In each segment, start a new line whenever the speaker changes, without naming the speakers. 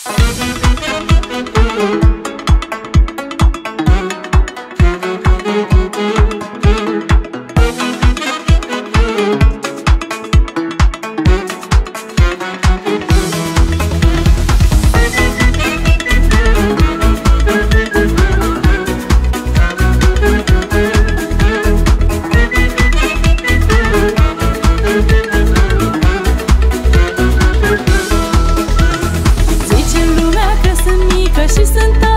Zice lumea că sunt mică și sunt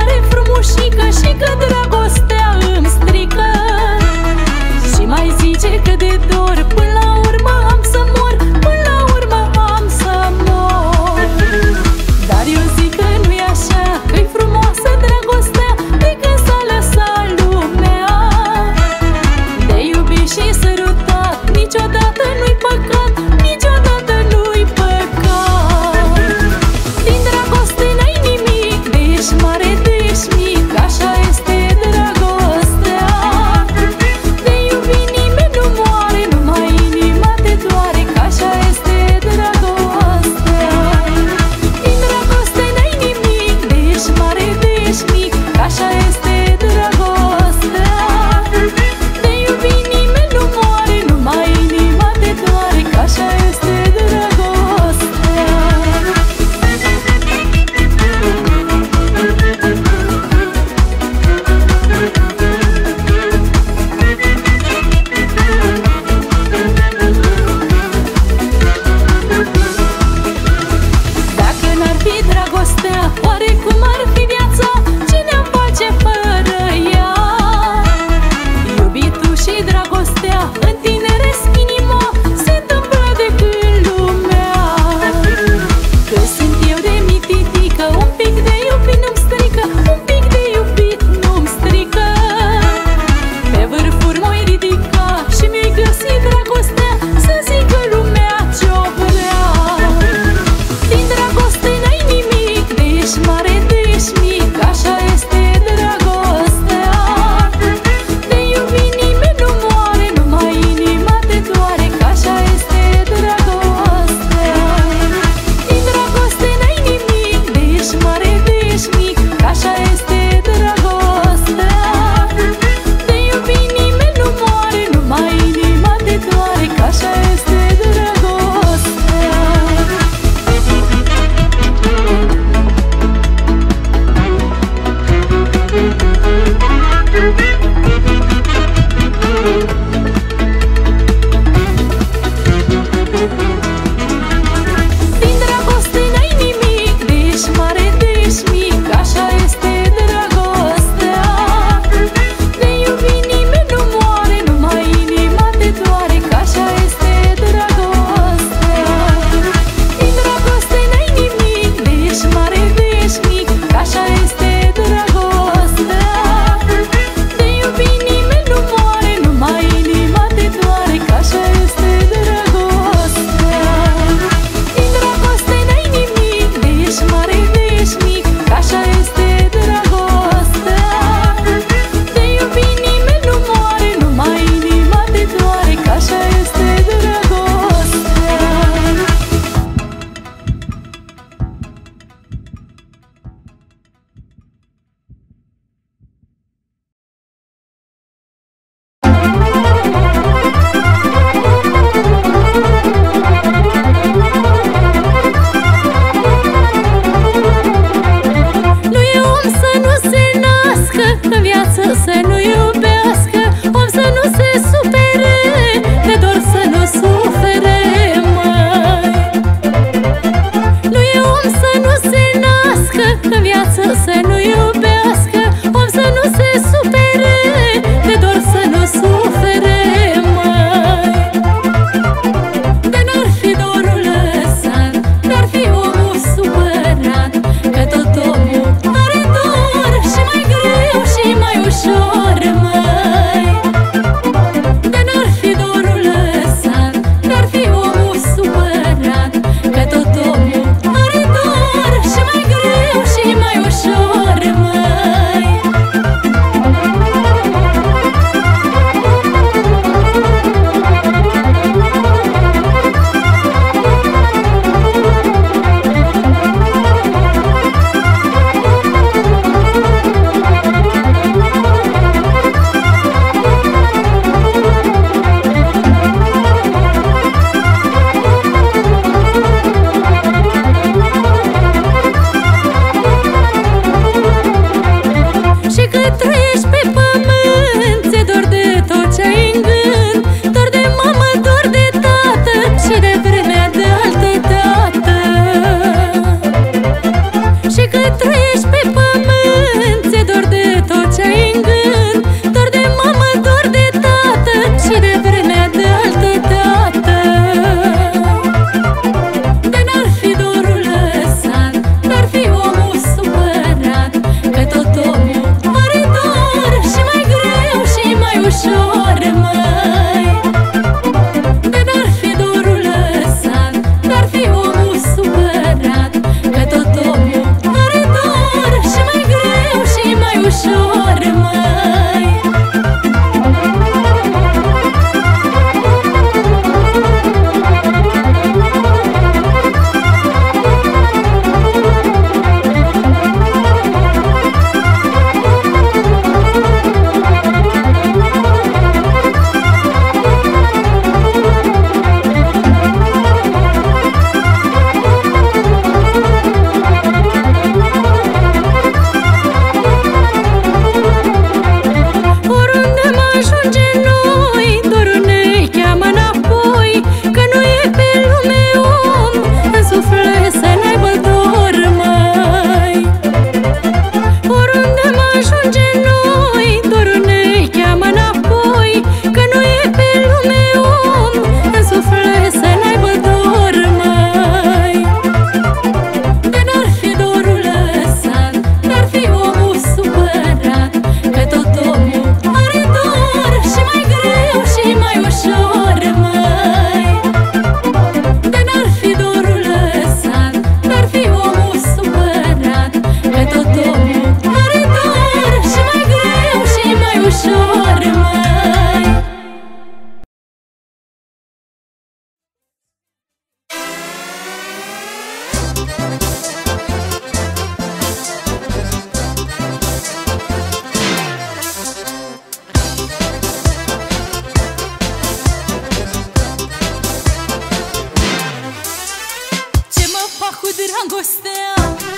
dragostea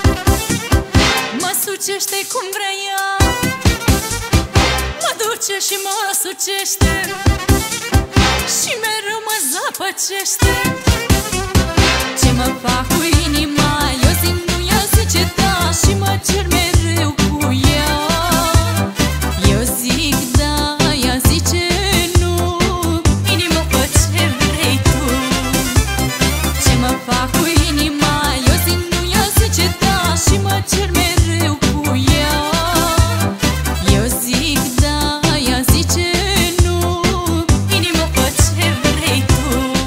mă sucește cum vrea ea, mă duce și mă sucește și mereu mă zăpăcește. Ce mă fac cu inima, eu zic nu, ea zice da și mă cer mereu cu ea. Eu zic da, ea zice nu, inima fă ce vrei tu. Ce mă fac cu inima, eu zic nu, ea zice da și mă cer mereu cu ea. Eu zic da, ea zice nu, inima fă ce vrei tu.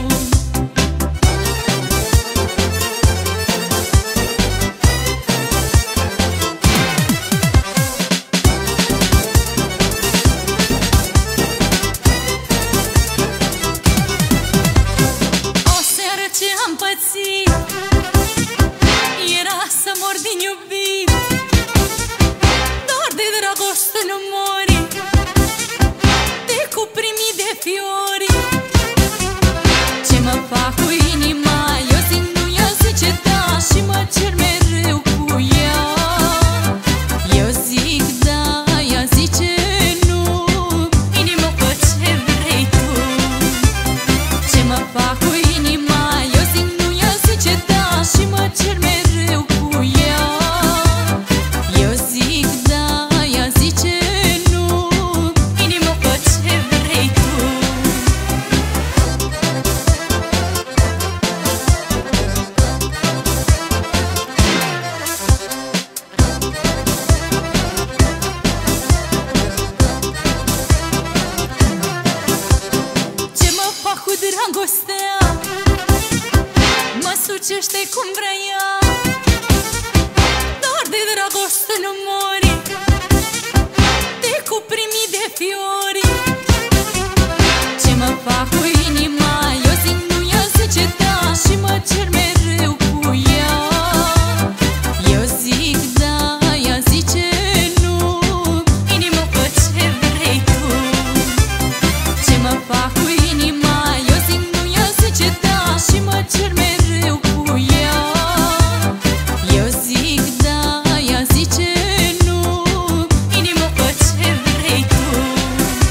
Am pățit, era să mor din iubit, doar de dragoste nu mori, te cuprimi de fiori. Ce mă fac cu inima, eu zic nu, ea zice da și mă cer mereu cu ea. Eu zic da, ea zice nu, inima fă ce vrei tu. Ce mă fac cu inima, și mă cer mereu cu ea. Eu zic da, ea zice nu, inima fă ce vrei tu. Ce mă fac cu dragostea mă sucește cum vrea ea, doar de dragoste nu mori, te cuprimi de fiori. Ce mă fac cu inima, eu zic nu, ea zice da și mă cer mereu cu ea. Eu zic da, ea zice nu, inima fă ce vrei tu. Ce mă fac cu inima, eu zic nu, ea zice da și mă cer mereu cu ea. Eu zic da, ea zice nu, inima fă ce vrei tu.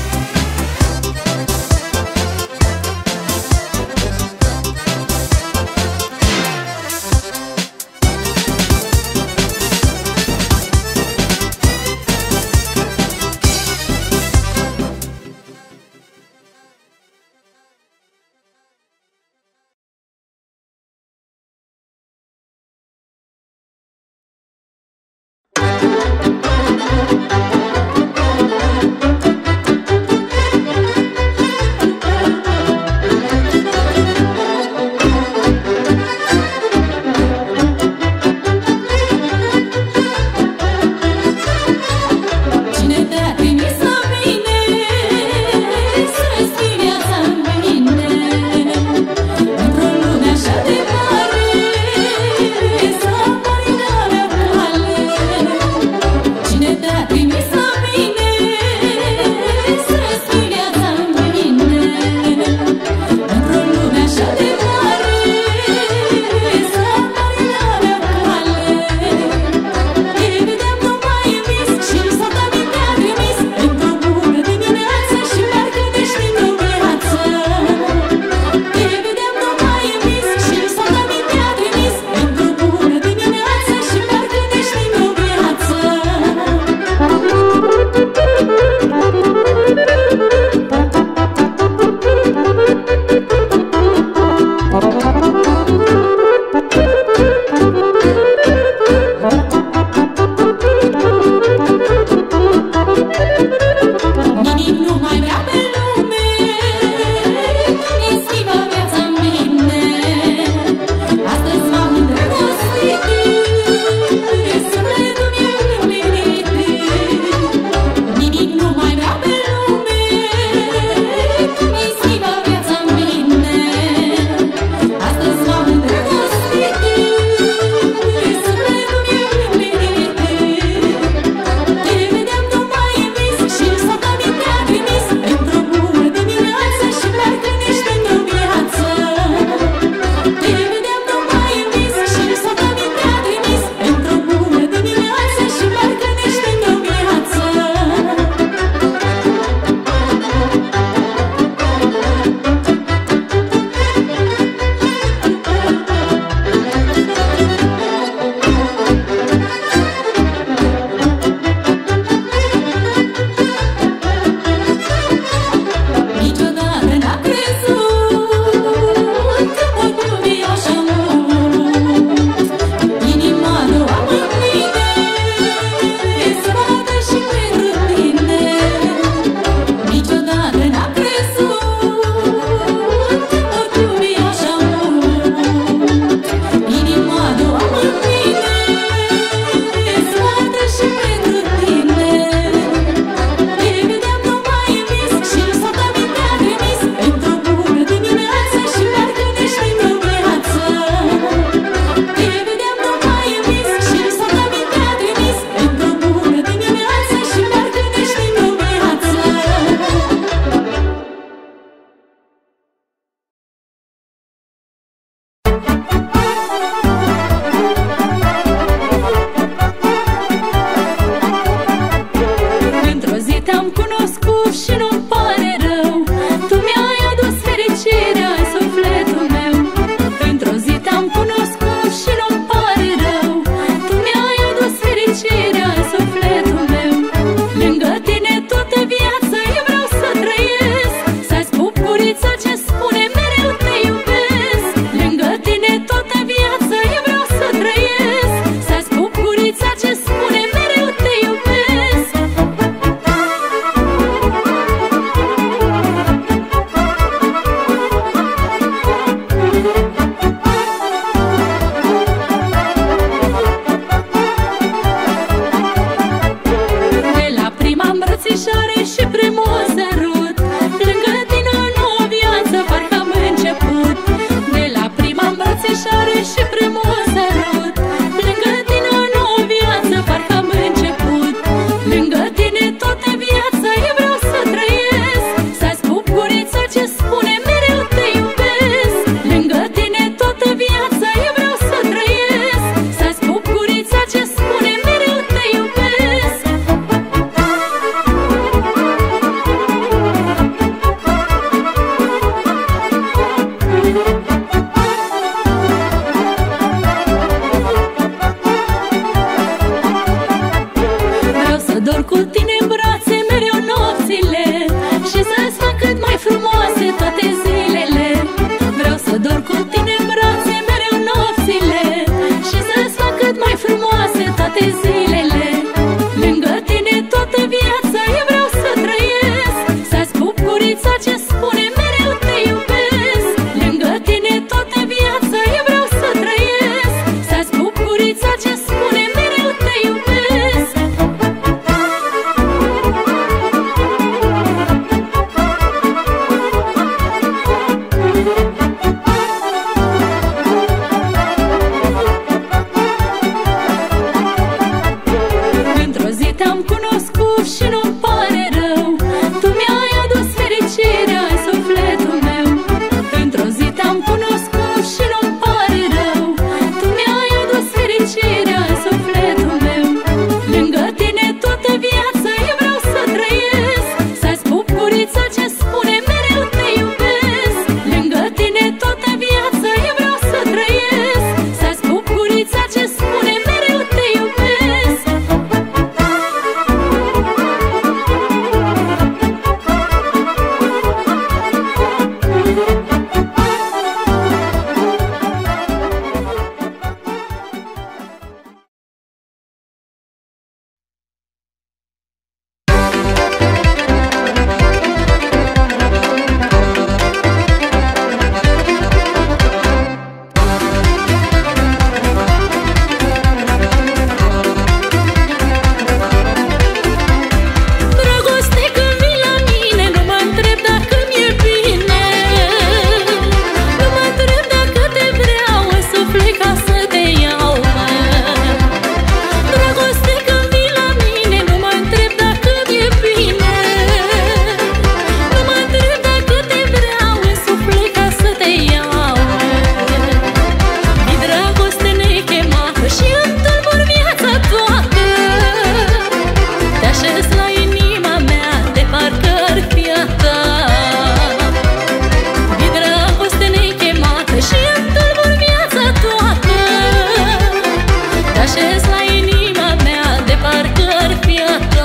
așez la inima mea, de parcă ar fi a ta.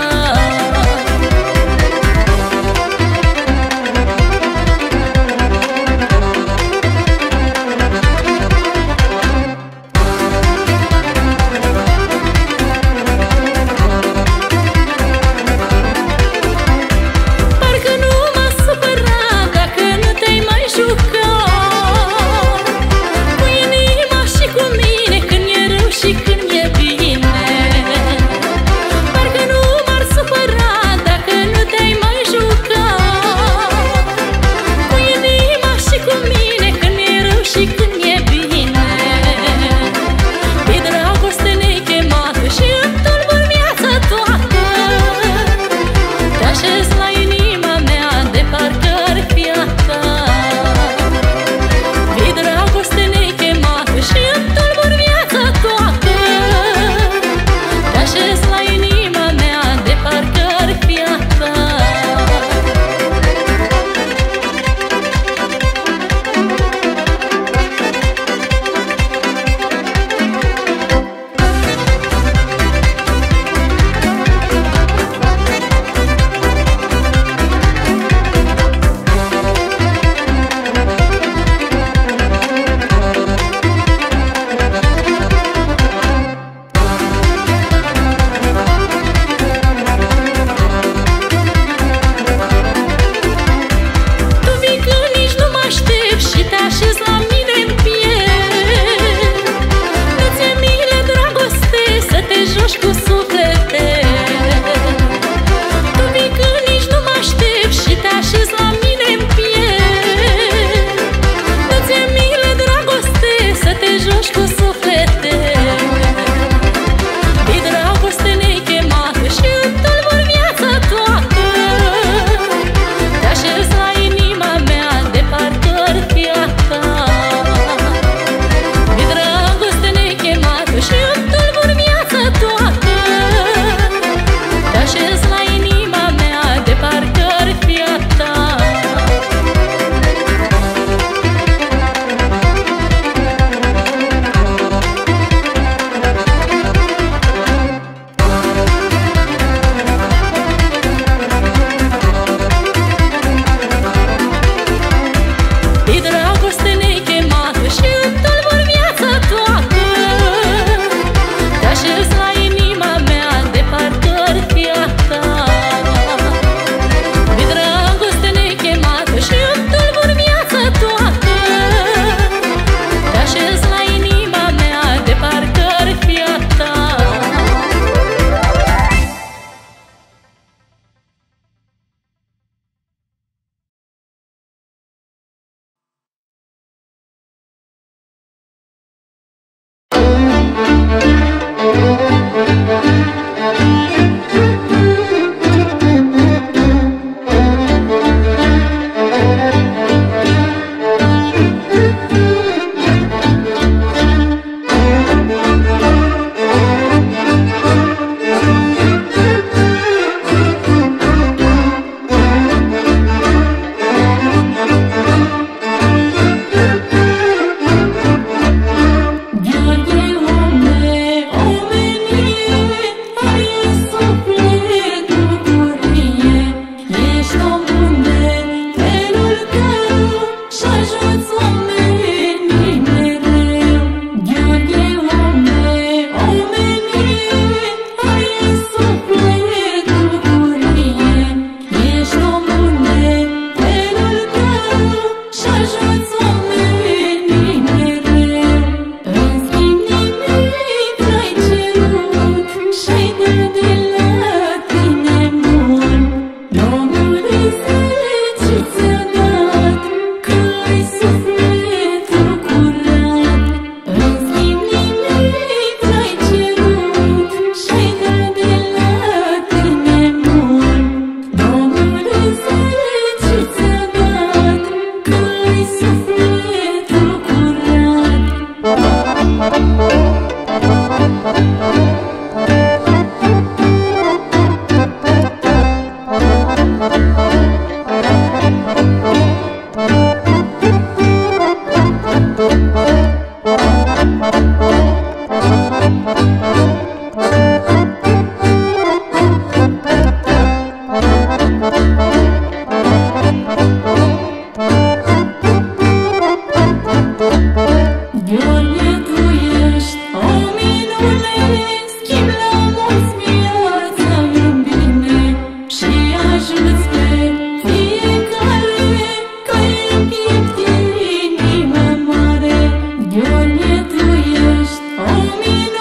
Parcă nu m-a supărat dacă nu te-ai mai jucat cu inima și cu mine, când e rău și când e bine.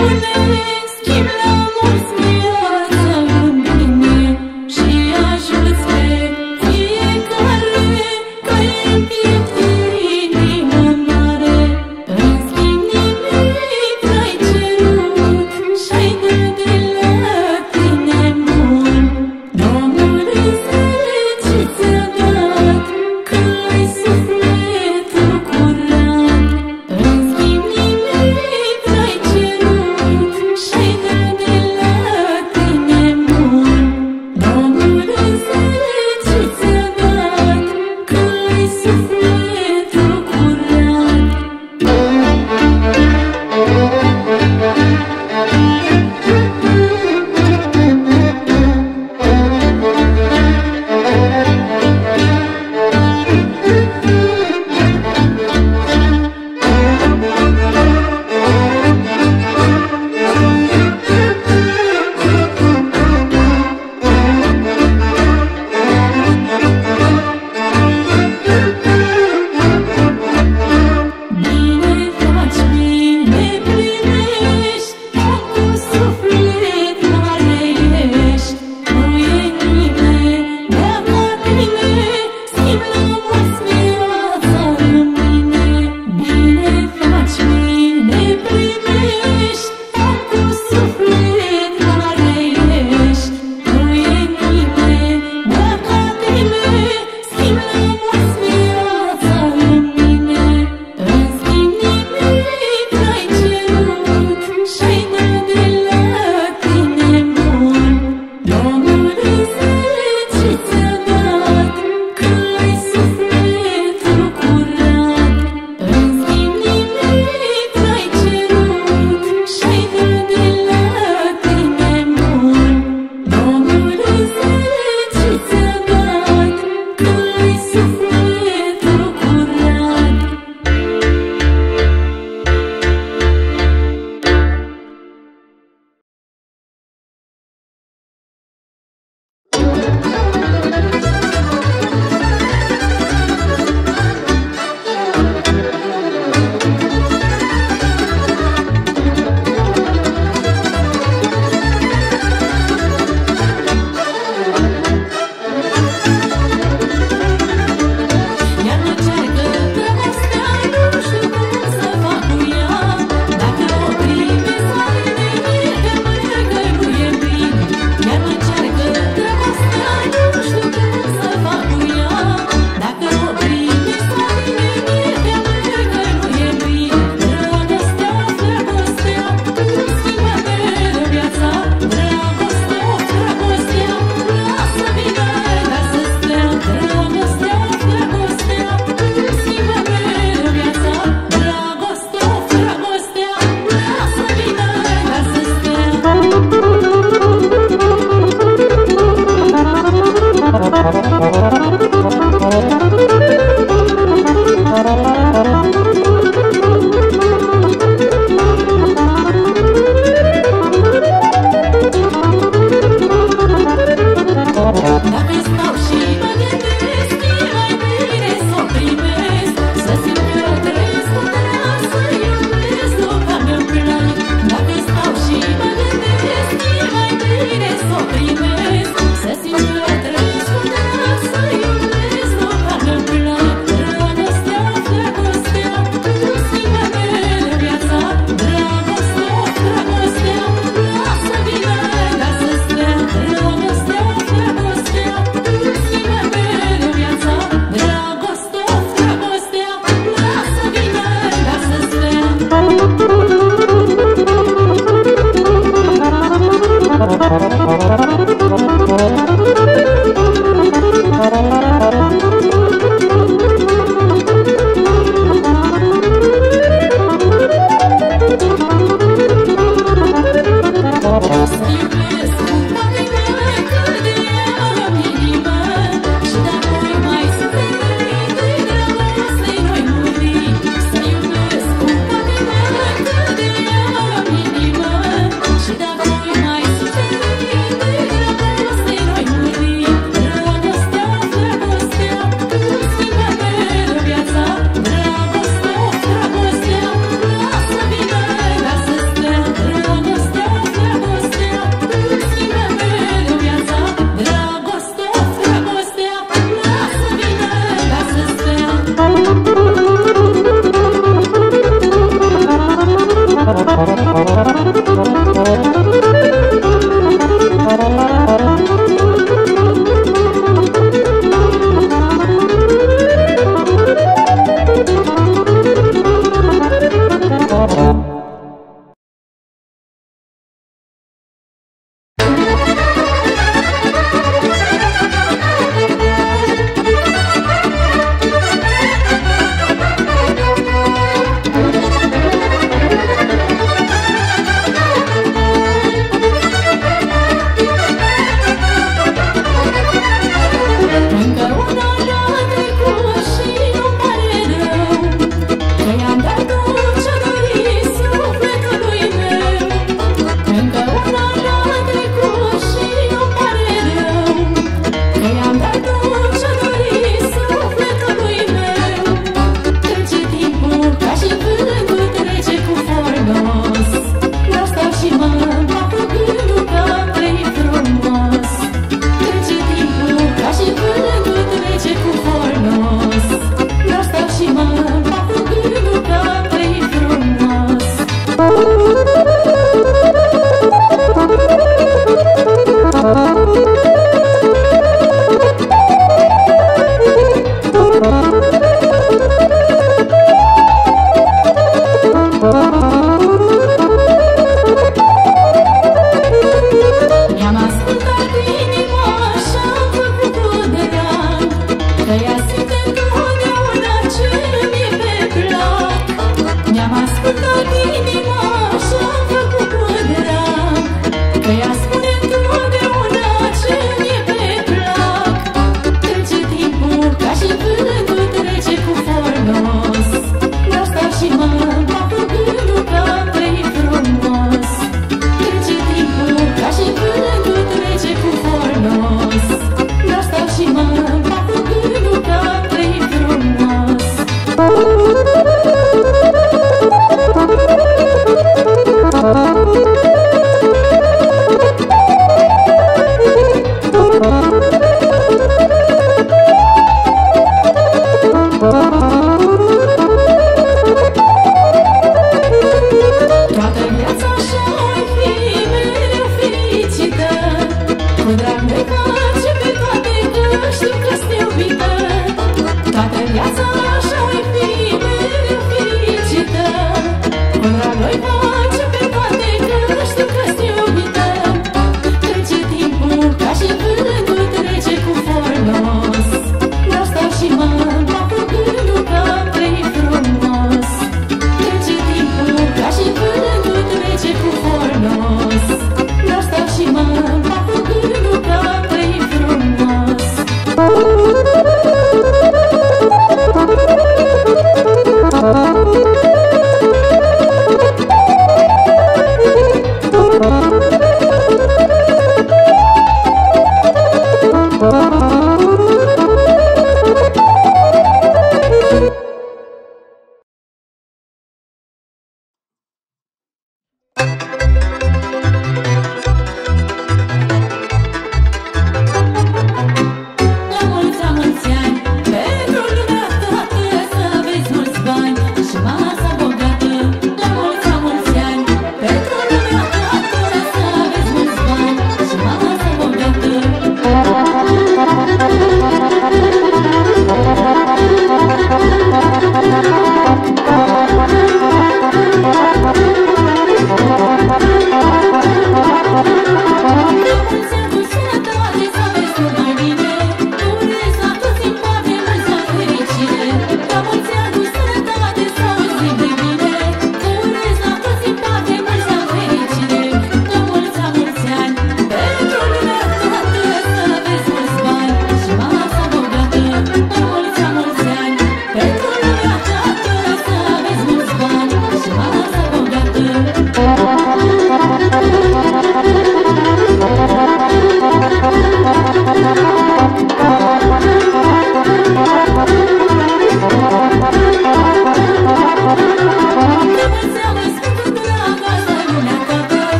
În schimb nimic n-ai cerut și-ai dat de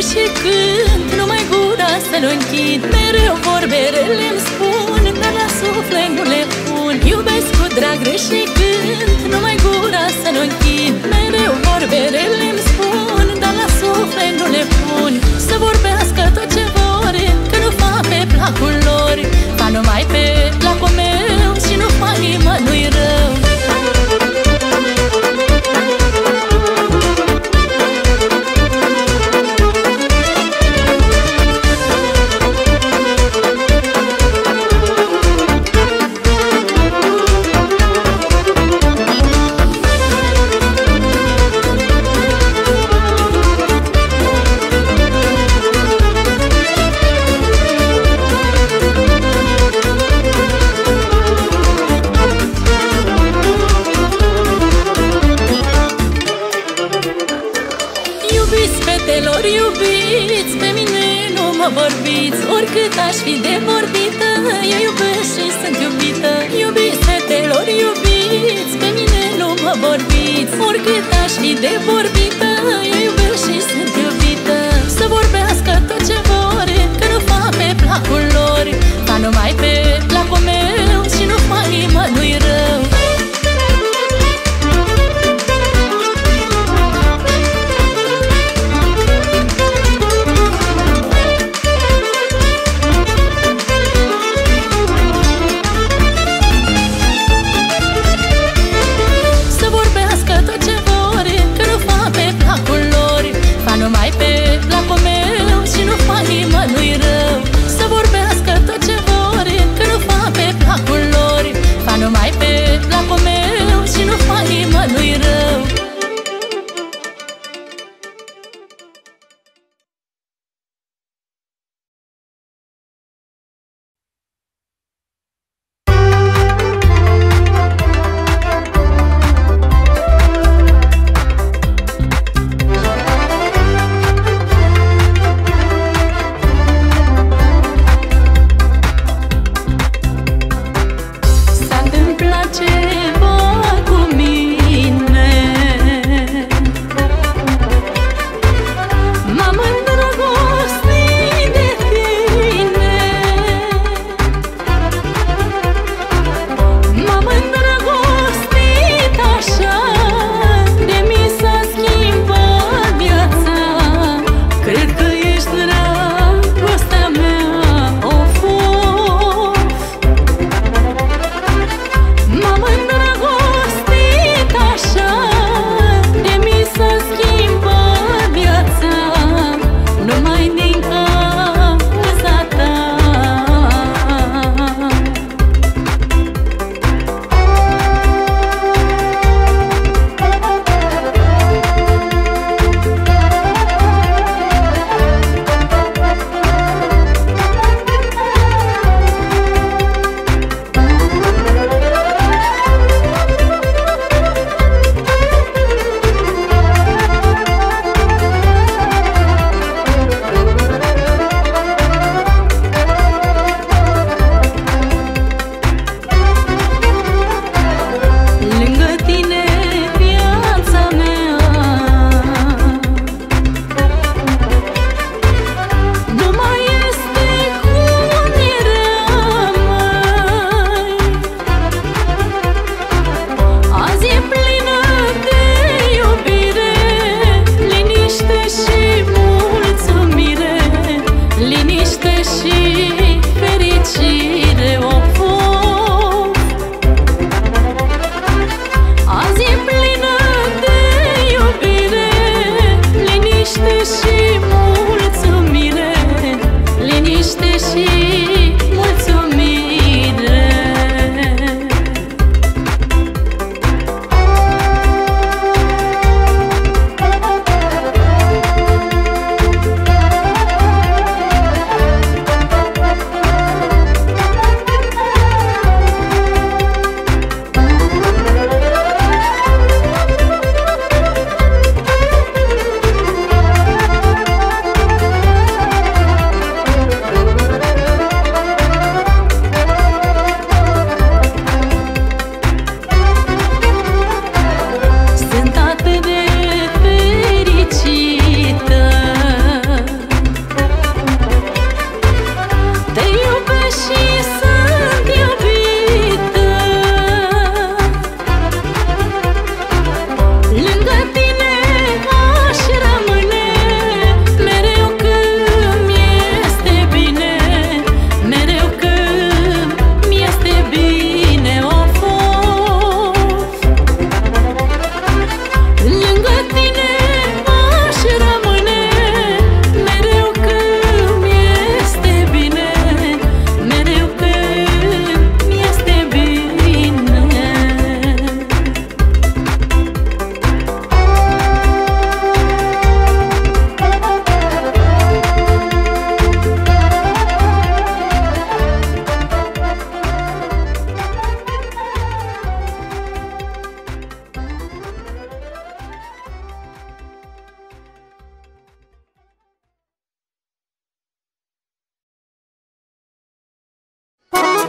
și cânt, numai gura să-l închid. Mereu vorbe rele îmi spun, dar la suflet nu le pun. Iubesc cu drag și cânt, numai gura să-l închid. Mereu vorbe rele îmi spun, dar la suflet nu le pun. Să vorbească tot ce vor, că nu fac pe placul lor. Fac numai pe placul meu și nu fac nimănui rău. Fetelor iubiți, pe mine nu mă vorbiți. Oricât aș fi de vorbită, eu iubesc și sunt iubită. Iubiți, fetelor iubiți, pe mine nu mă vorbiți. Oricât aș fi de vorbită, eu iubesc și sunt iubită. Să vorbească tot ce vor, că nu fac pe placul lor. Fac numai pe placul meu și nu fac nimănui rău. Numai pe placul meu și nu fac nimănui rău. Să vorbească tot ce vor, că nu fac pe placul lor. Fac numai pe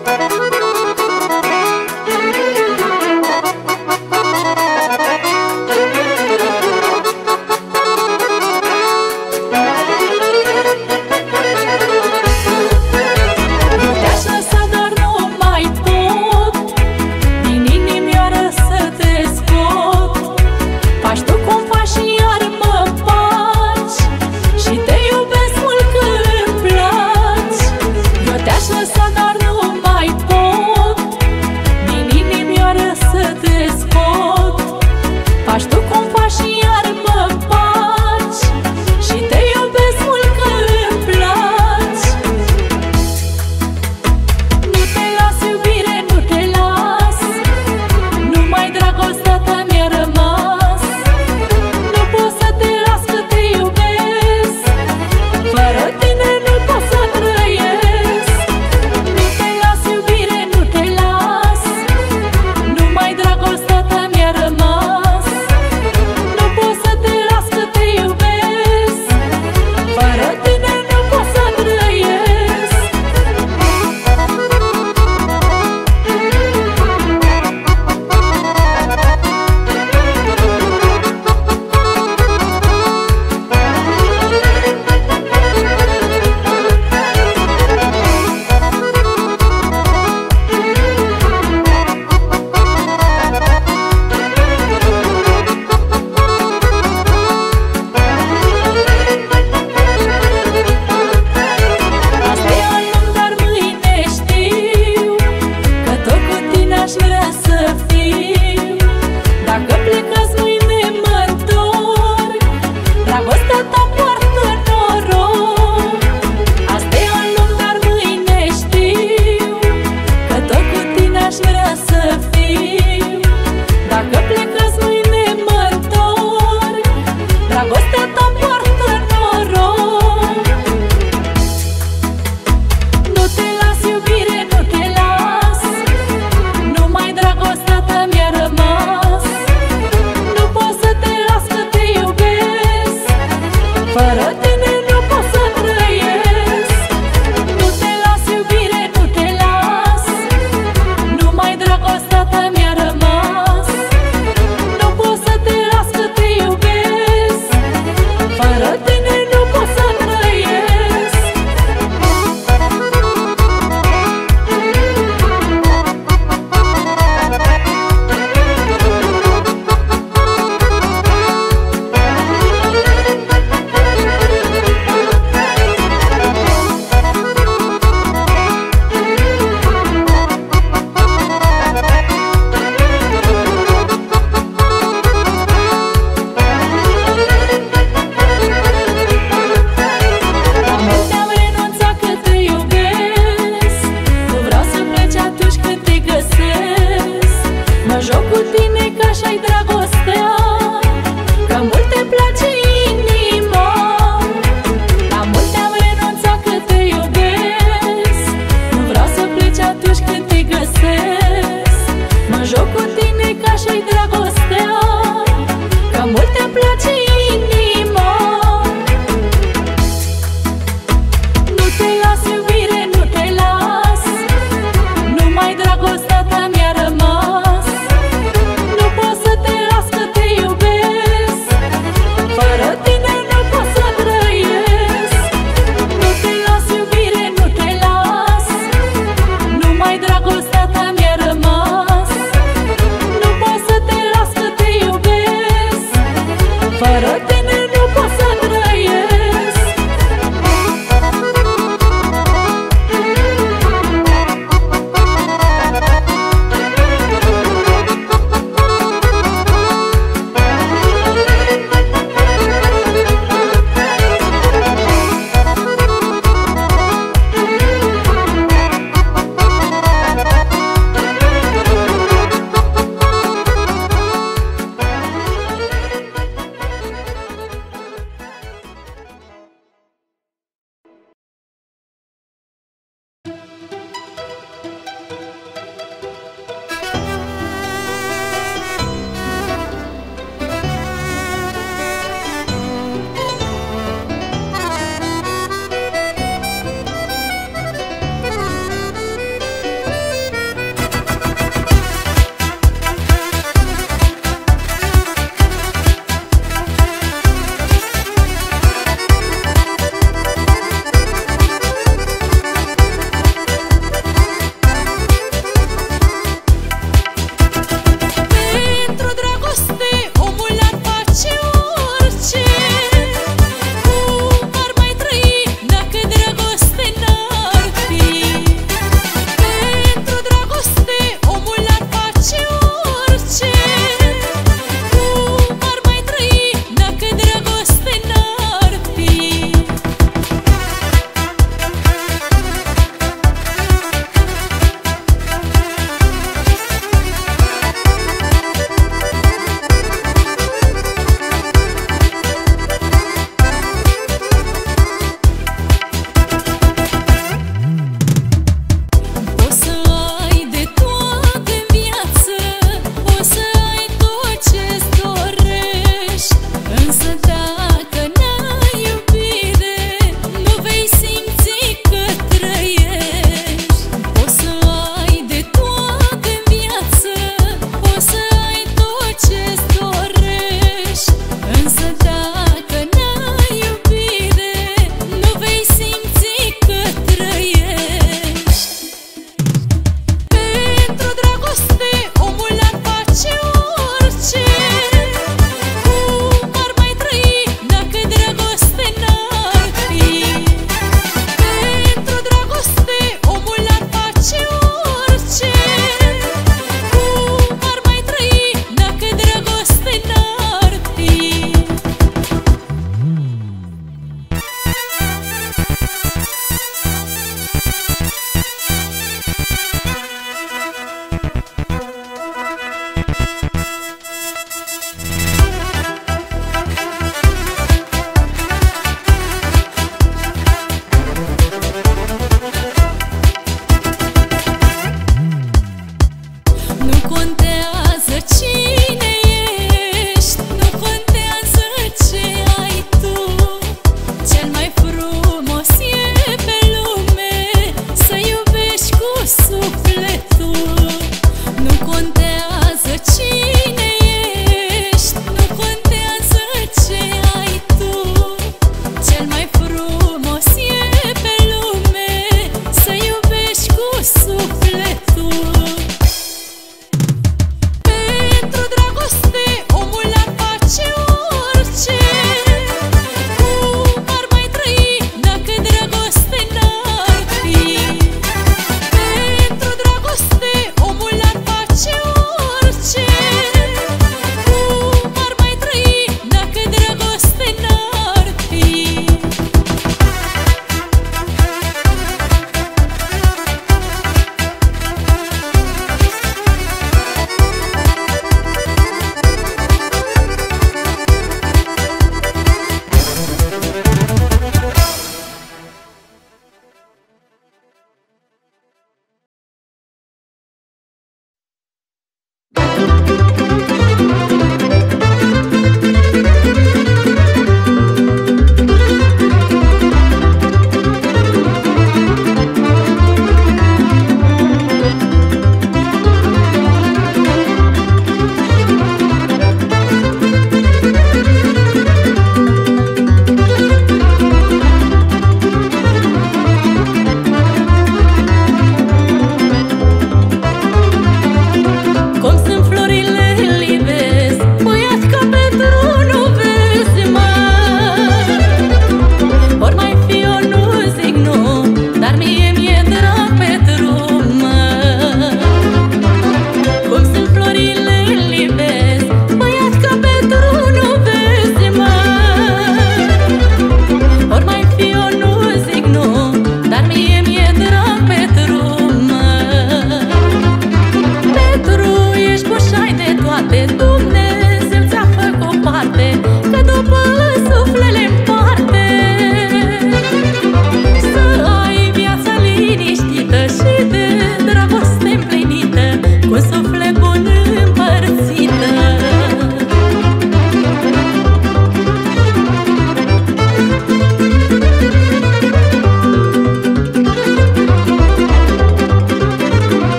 Te-aș lăsa, dar nu mai pot.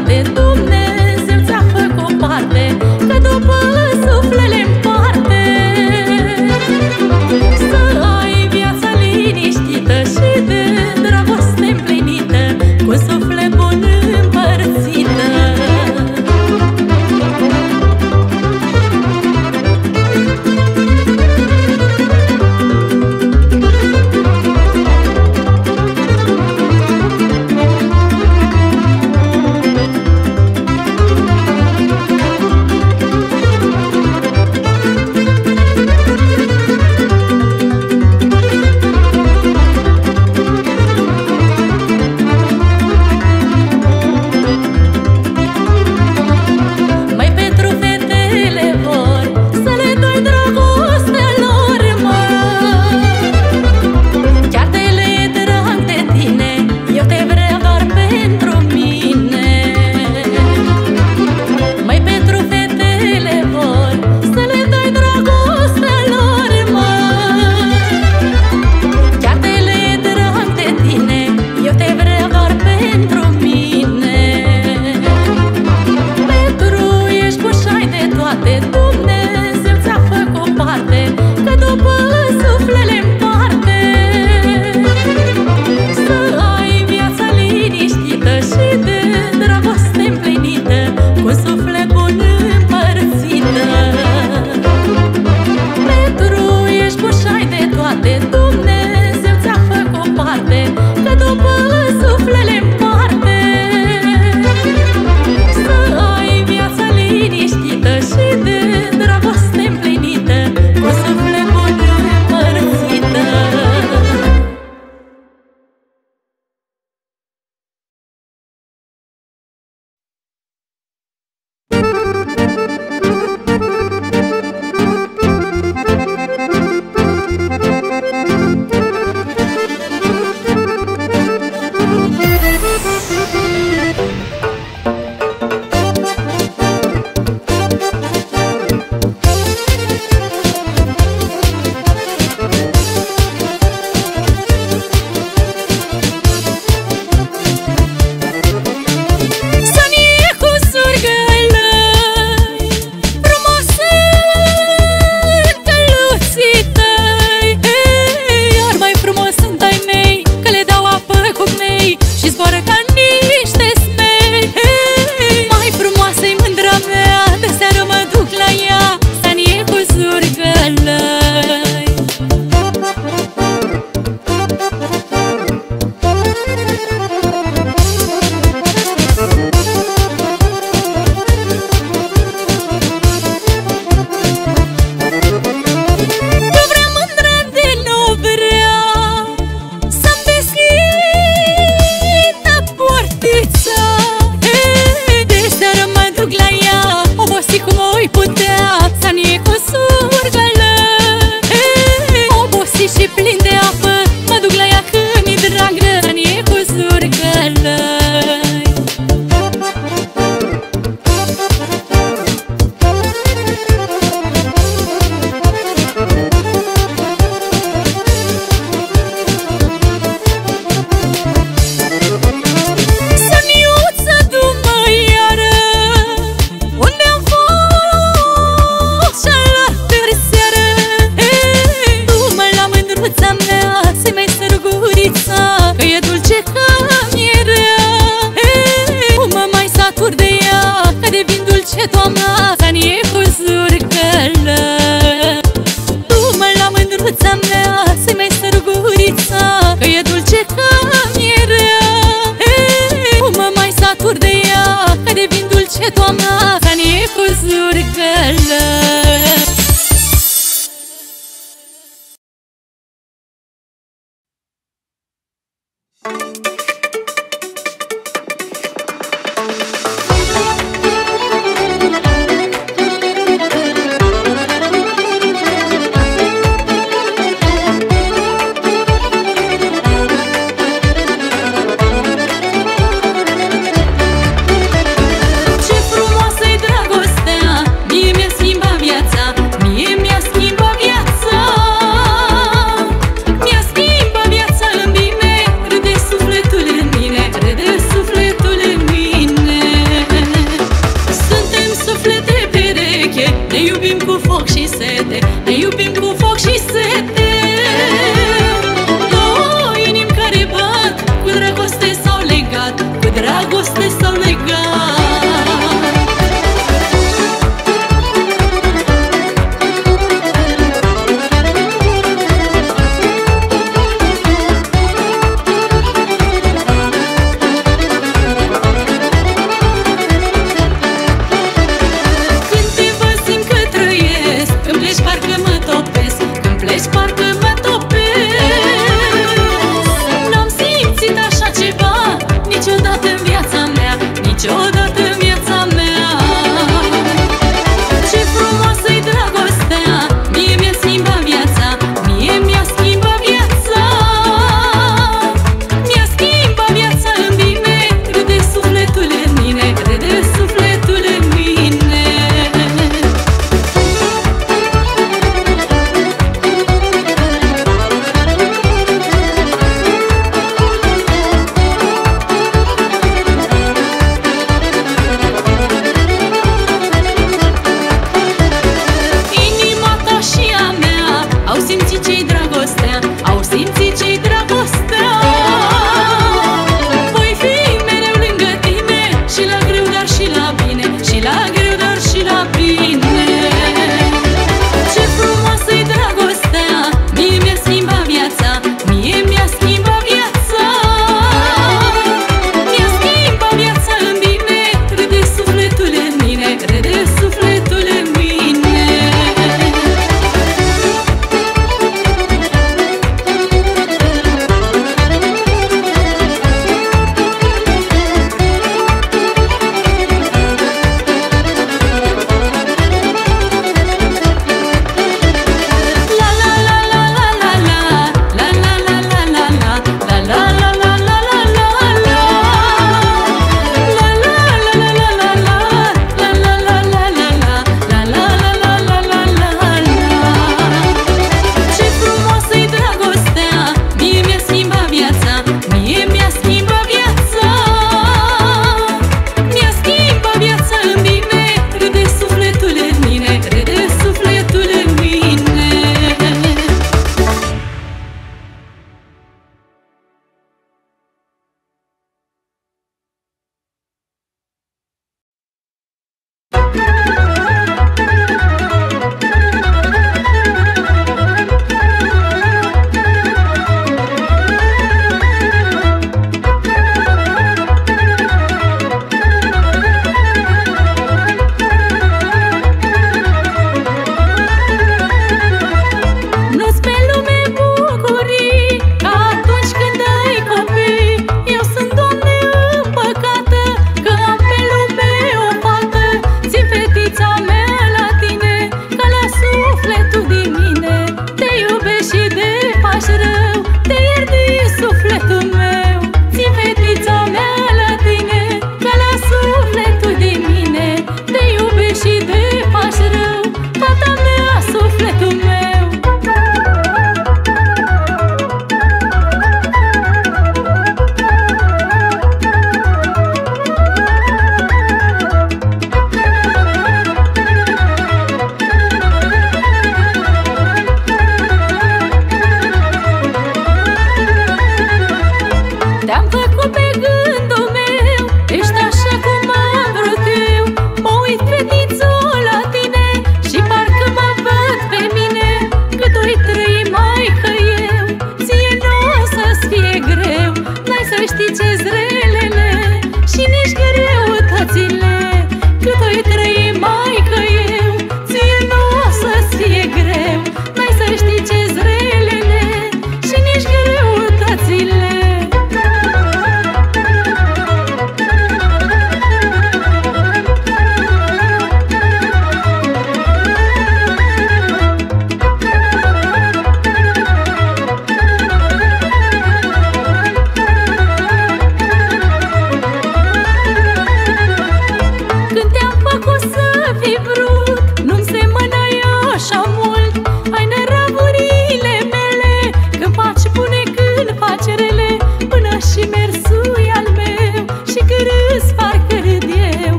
toate Dumnezeu ți-a făcut parte, că după suflele împarte. Să ai viața liniștită și de dragoste împlinită, cu suflet bun împărțită.
Ce frumoasă
dragoste s-au legat. Când te văd simt că trăiesc, când pleci parcă mă topesc, când pleci parcă mă topesc. N-am simțit așa ceva niciodată în viața mea, niciodată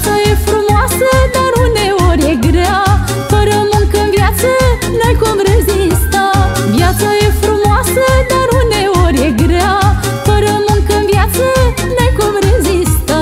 Viața e frumoasă, dar uneori e grea. Fără muncă în viață n-ai cum rezista. Viața e frumoasă, dar uneori e grea. Fără muncă în viață n-ai cum rezista.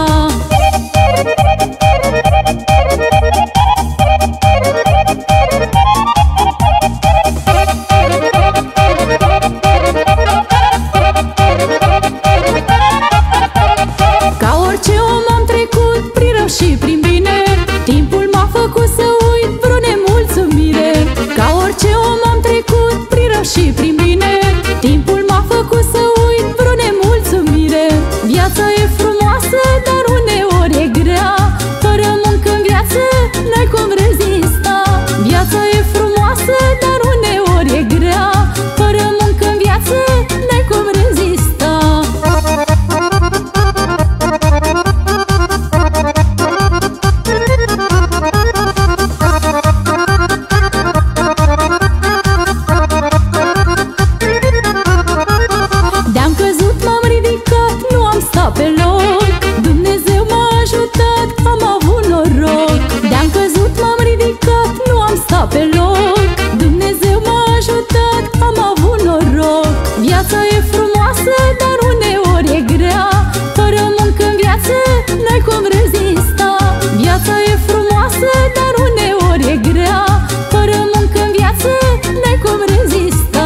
Ca orice om am trecut prin rău și prin bine. Timpul m-a făcut să uit vreo nemulțumire. Ca orice om am trecut prin rău și prin bine. Timpul m-a făcut să uit vreo nemulțumire. Viața e frumoasă, dar uneori e grea. Fără muncă în viață n-ai cum rezista. Viața e frumoasă, dar uneori e grea. Fără muncă în viață n-ai cum rezista. De-am căzut, m-am ridicat, nu am stat pe loc. Dumnezeu m-a ajutat, am avut noroc. De-am căzut, m-am ridicat, nu am stat pe loc. Dumnezeu m-a ajutat, am avut noroc. Viața e frumoasă, dar uneori e grea. Fără muncă în viață n-ai cum rezista. Viața e frumoasă, dar uneori e grea. Fără muncă în viață n-ai cum rezista.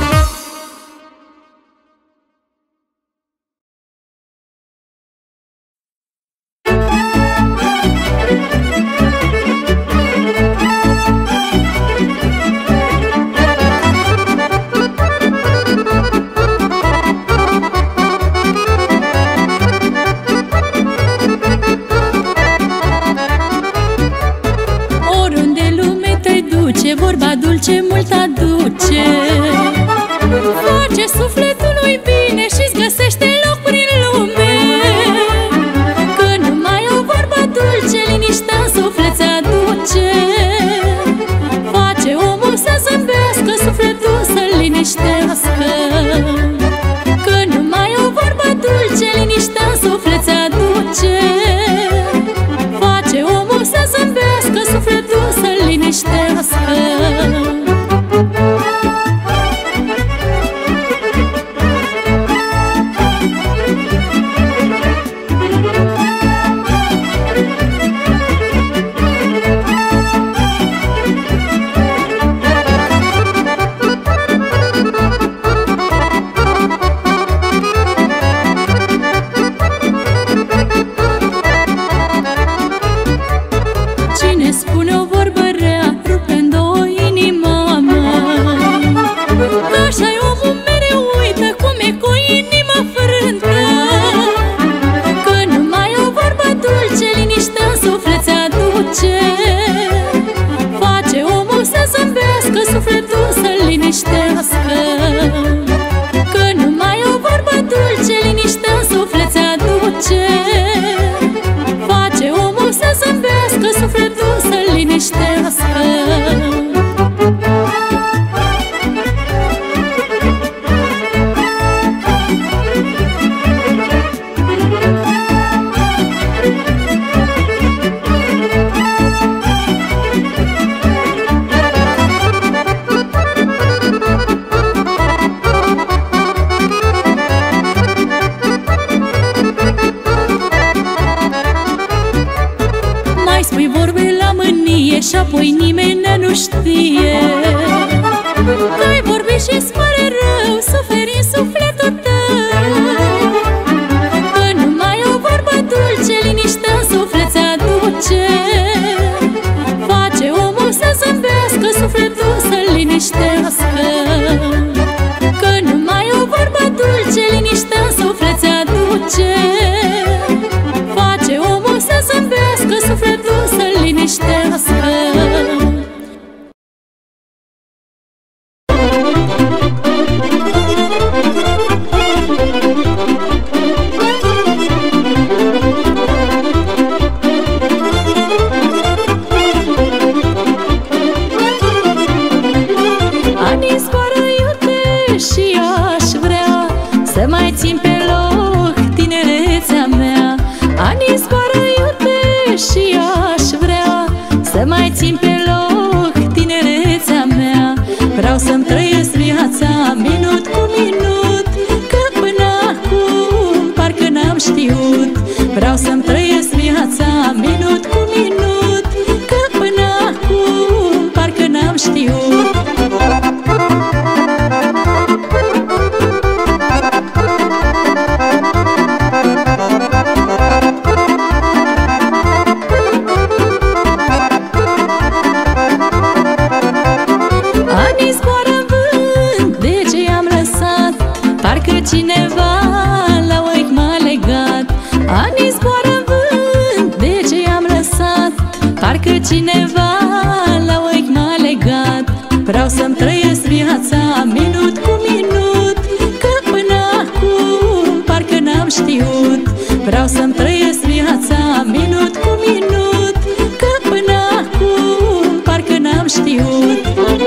Oriunde lume te duce, vorba dulce mult aduce. Face sufletului bine și-ți găsește loc prin lume. Că numai o vorbă dulce, liniștea în suflet ți-aduce. Face omul să zâmbească, sufletul să-l liniștească. Că numai o vorbă dulce, liniștea în suflet ți-aduce. Face omul să zâmbească, sufletul să-l liniștească. Cine spune o vorbă rea, rupe în două inima mea. Că așa-i omul mereu, uită cum e cu inima frântă. Că numai o vorbă dulce, liniștea în suflet ți-aduce. Face omul să zâmbească, sufletul să-l liniștească. Că numai o vorbă dulce, liniștea în suflet ți-aduce. Face omul să zâmbească, sufletul să-l liniștească. Mai spui vorbe la mânie și apoi nimeni nu știe. Că-i vorbi și-ți pare rău, suferi în sufletul tău. Că numai o vorbă dulce, liniștea în suflet ți-aduce. Face omul să zâmbească, sufletul să-l liniștească. Că numai o vorbă dulce, liniștea în suflet ți-aduce. Face omul să zâmbească, sufletul să-l liniștească. Anii zboară iute și aș vrea să mai țin pe loc tinerețea mea. Anii zboară iute și țin pe loc tinerețea mea. Vreau să-mi trăiesc viața minut cu minut, că până acum parcă n-am știut. Vreau să-mi trăiesc viața minut cu minut, că până acum parcă n-am știut. Anii zboară în vânt, de ce i-am lăsat? Parcă cineva la ochi m-a legat. Anii zboară în vânt, de ce i-am lăsat? Parcă cineva la ochi m-a legat. Vreau să-mi trăiesc viața minut cu minut, că până acum parcă n-am știut. Vreau să-mi trăiesc viața minut cu minut, că până acum parcă n-am știut.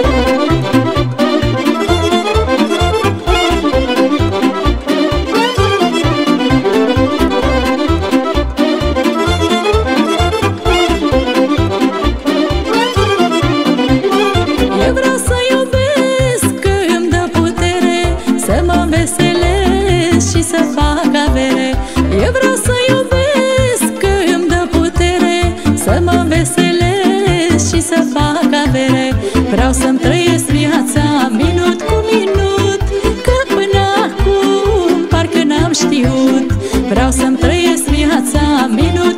Eu vreau să iubesc, că îmi dă putere, să mă înveselesc și să fac avere. Eu vreau să iubesc, că îmi dă putere, să mă înveselesc și să fac avere. Vreau să-mi trăiesc viața minut cu minut, că până acum parcă n-am știut. Vreau să-mi trăiesc viața minut